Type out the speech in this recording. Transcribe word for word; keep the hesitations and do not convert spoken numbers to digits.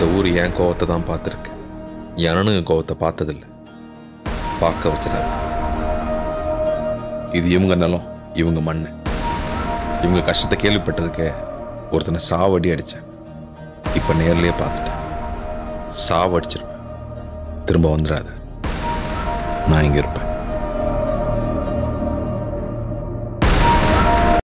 இந்த ஊர் என் கோவத்தை தான் பார்த்துருக்கு, என் அண்ணனுங்க கோவத்தை பார்த்ததில்லை. பார்க்க வச்சிடாது. இது இவங்க நிலம், இவங்க மண். இவங்க கஷ்டத்தை கேள்விப்பட்டதுக்கு ஒருத்தனை சாவடி அடித்தேன். இப்போ நேர்லேயே பார்த்துட்டேன். சாவடிச்சிருவேன். திரும்ப வந்துடாது. நான் இங்கே இருப்பேன்.